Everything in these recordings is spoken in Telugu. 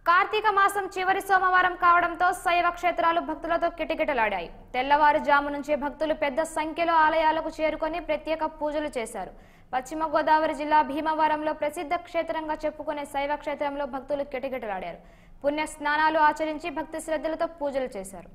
కార్తీక మాసం చివరి సోమవారం కావడంతో శైవ క్షేత్రాలు భక్తులతో కిటకిటలాడాయి. తెల్లవారుజాము నుంచే భక్తులు పెద్ద సంఖ్యలో ఆలయాలకు చేరుకొని ప్రత్యేక పూజలు చేశారు. పశ్చిమ గోదావరి జిల్లా భీమవరంలో ప్రసిద్ధ క్షేత్రంగా చెప్పుకునే శైవ క్షేత్రంలో భక్తులు కిటకిటలాడారు. పుణ్య స్నానాలు ఆచరించి భక్తి శ్రద్ధలతో పూజలు చేశారు.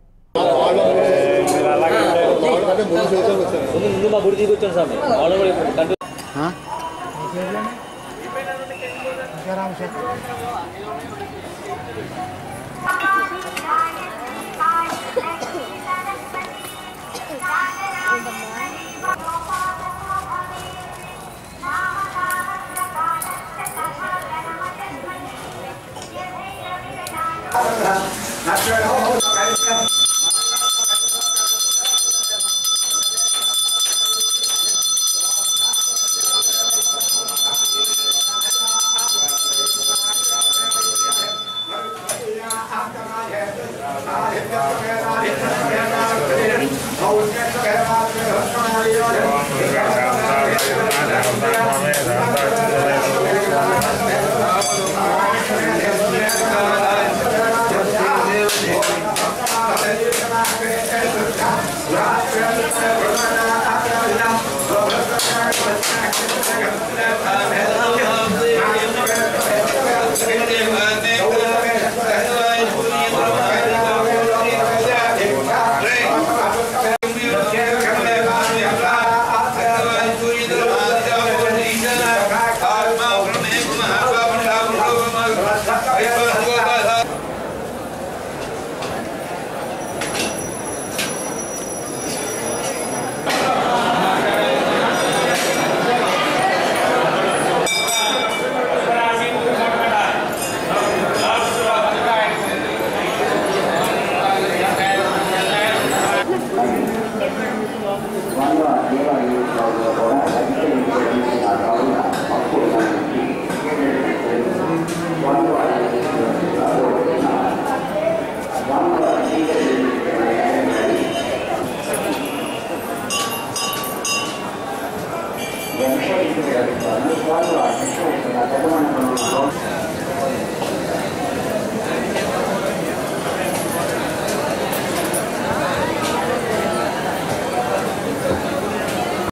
Yang saya ingin